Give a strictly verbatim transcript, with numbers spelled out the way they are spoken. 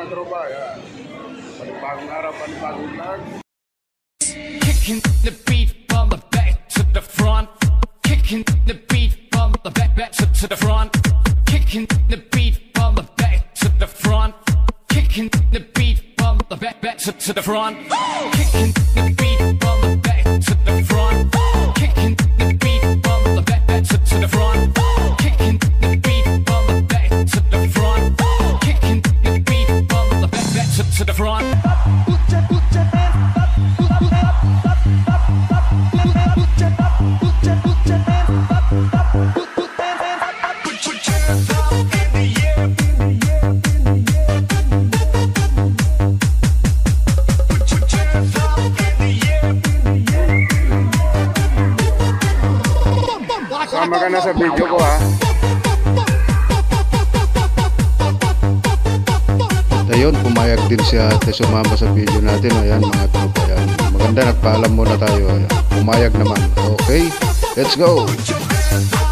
katropa, yan. Panibagong araw, panibagong vlog. Kicking the beat from the back to the front. Kicking the beat from the back, back to, to the front. Kicking the beat from the back to the front. Kicking the beat from the back, back to, to the front. Kicking the beat from the back to the front. Kicking the beat from the back, back to, to the front. Kicking the beat from the back to the front. Kicking the beat from the back, back to, to the front. Sama ka na sa video ko, ha. At ayun, pumayag din siya at sumama sa video natin. Ayan mga tropa, yan. Maganda, nagpaalam muna tayo. Ayan. Pumayag naman. Okay, let's go.